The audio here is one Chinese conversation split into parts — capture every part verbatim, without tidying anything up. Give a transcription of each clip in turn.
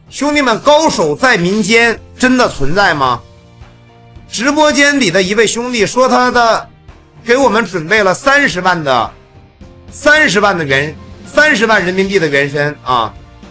兄弟们，高手在民间真的存在吗？直播间里的一位兄弟说，他的给我们准备了三十万的三十万的原三十万人民币的原身啊！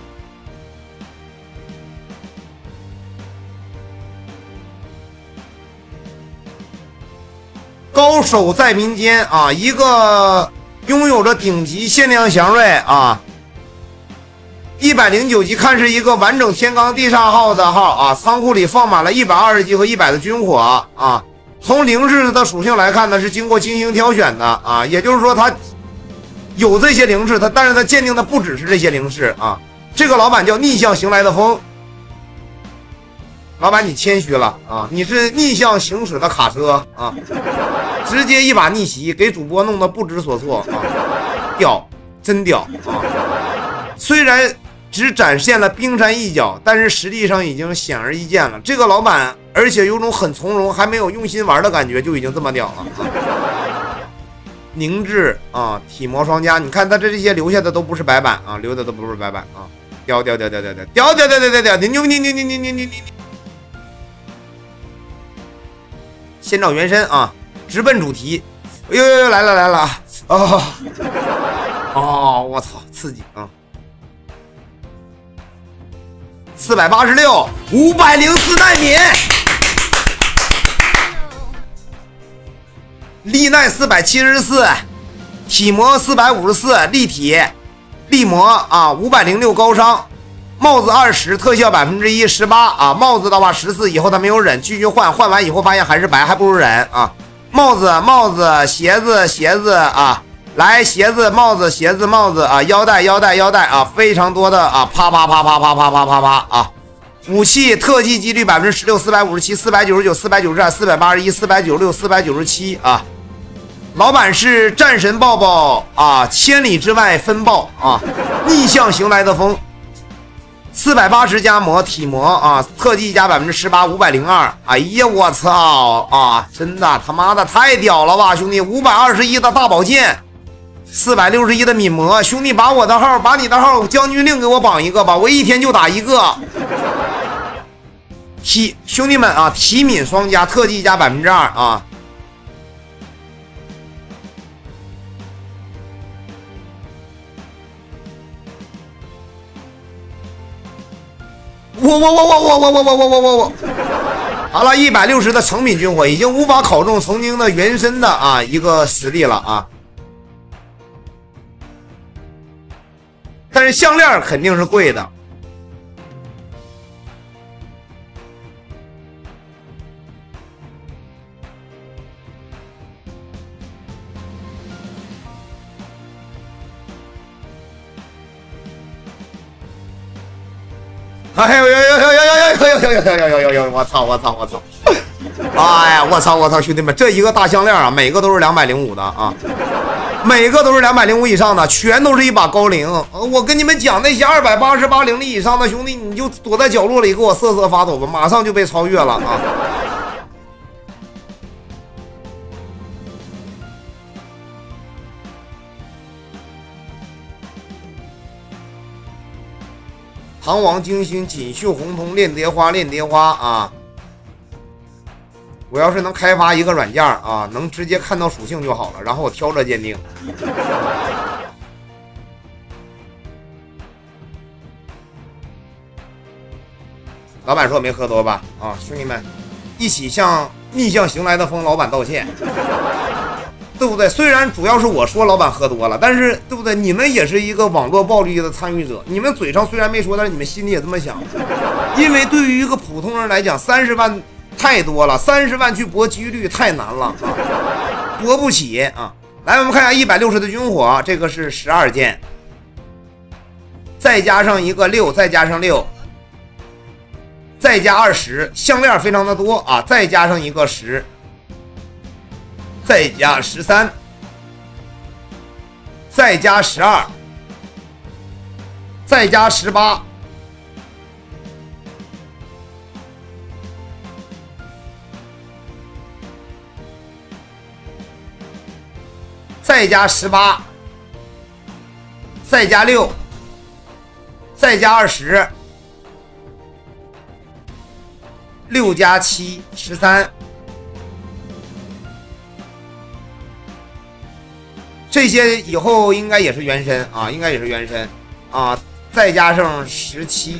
高手在民间啊，一个拥有着顶级限量祥瑞啊，一百零九级，看是一个完整天罡地煞号的号啊，仓库里放满了一百二十级和一百的军火啊。从灵士的属性来看呢，是经过精心挑选的啊，也就是说他有这些灵士，他但是他鉴定的不只是这些灵士啊。这个老板叫逆向行来的风，老板你谦虚了啊，你是逆向行驶的卡车啊，直接一把逆袭，给主播弄得不知所措啊，屌，真屌啊！虽然只展现了冰山一角，但是实力上已经显而易见了。这个老板，而且有种很从容，还没有用心玩的感觉，就已经这么屌了啊！凝滞啊，体魔双加，你看他这这些留下的都不是白板啊，留的都不是白板啊，屌屌屌屌屌屌屌屌屌屌屌屌，你牛你你你你你你你！先找原身啊，直奔主题。呦呦呦，来了来了啊！哦哦，我操，刺激啊！四百八十六，五百零四奈米，力耐四百七十四，体魔四百五十四，立体力魔啊，五百零六高伤。帽子二十，特效百分之一，十八啊！帽子的话十四，以后他没有忍，继续换，换完以后发现还是白，还不如忍啊！帽子、帽子、鞋子、鞋子啊，来鞋子、帽子、鞋子、帽子啊，腰带、腰带、腰带啊，非常多的啊，啪啪啪啪啪啪啪啪啪啊！武器特技几率百分之十六，四百五十七，四百九十九，四百九十二，四百八十一，四百九十六，四百九十七啊！老板是战神抱抱啊，千里之外分爆啊，逆向行来的风。四百八十加魔体魔啊，特技加百分之十八，五百零二。哎呀，我操啊！真的他妈的太屌了吧，兄弟！五百二十一的大宝剑，四百六十一的敏魔，兄弟把我的号，把你的号将军令给我绑一个吧，我一天就打一个。体兄弟们啊，体敏双加，特技加百分之二啊。我我我我我我我我我我我，好了，一百六十的成品军火已经无法考中曾经的原身的啊一个实力了啊，但是项链肯定是贵的。哎呦呦呦呦呦呦呦呦呦呦呦呦呦！我操我操我操！哎呀，我操我操！兄弟们，这一个大项链啊，每个都是两百零五的啊，每个都是两百零五以上的，全都是一把高龄。我跟你们讲，那些二百八十八灵力以上的兄弟，你就躲在角落里给我瑟瑟发抖吧，马上就被超越了啊！唐王精心锦绣红通炼蝶花炼蝶花啊！我要是能开发一个软件啊，能直接看到属性就好了，然后我挑着鉴定。老板说没喝多吧？啊，兄弟们，一起向逆向行来的风老板道歉。对不对？虽然主要是我说老板喝多了，但是对不对？你们也是一个网络暴力的参与者，你们嘴上虽然没说，但是你们心里也这么想。因为对于一个普通人来讲，三十万太多了，三十万去搏几率太难了啊，搏不起啊。来，我们看一下一百六十的军火，这个是十二件，再加上一个六，再加上六，再加二十，项链非常的多啊，再加上一个十。再加十三，再加十二，再加十八，再加十八，再加六，再加二十， 六加七十三，这些以后应该也是原身啊，应该也是原身啊，再加上十七，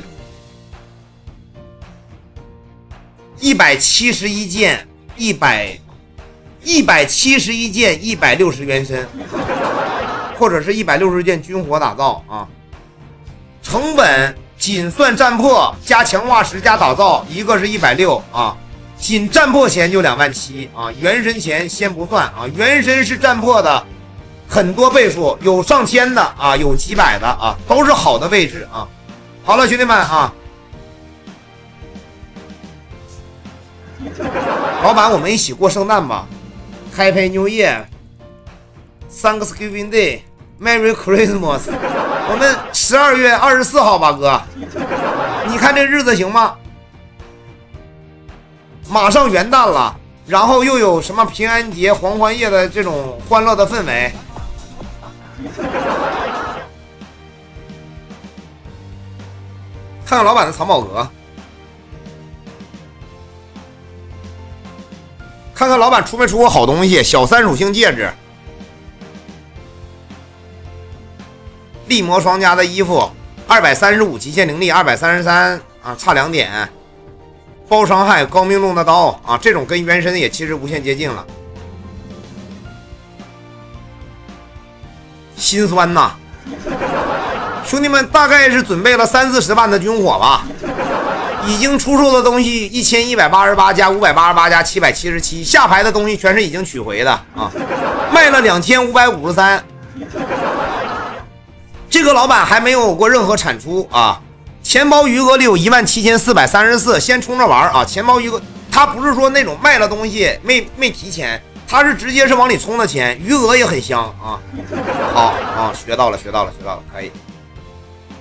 一百七十一件，一百一百七十一件，一百六十原身，或者是一百六十件军火打造啊，成本。仅算战破加强化石加打造，一个是一百六啊，仅战破钱就两万七啊，原神钱先不算啊，原神是战破的很多倍数，有上千的啊，有几百的啊，都是好的位置啊。好了，兄弟们啊，老板，我们一起过圣诞吧 ，Happy New Year，Thanksgiving Day，Merry Christmas。我们十二月二十四号吧，哥，你看这日子行吗？马上元旦了，然后又有什么平安节、黄昏夜的这种欢乐的氛围。看看老板的藏宝阁，看看老板出没出过好东西，小三属性戒指。力魔双家的衣服，二百三十五极限灵力，二百三十三啊，差两点。包伤害，高命中的刀啊，这种跟原神也其实无限接近了。心酸呐，兄弟们，大概是准备了三四十万的军火吧，已经出售的东西一千一百八十八加五百八十八加七百七十七，下排的东西全是已经取回的啊，卖了两千五百五十三。这个老板还没有过任何产出啊，钱包余额里有一万七千四百三十四，先冲着玩啊！钱包余额，他不是说那种卖了东西没没提钱，他是直接是往里充的钱，余额也很香啊。好啊，学到了，学到了，学到了，可以。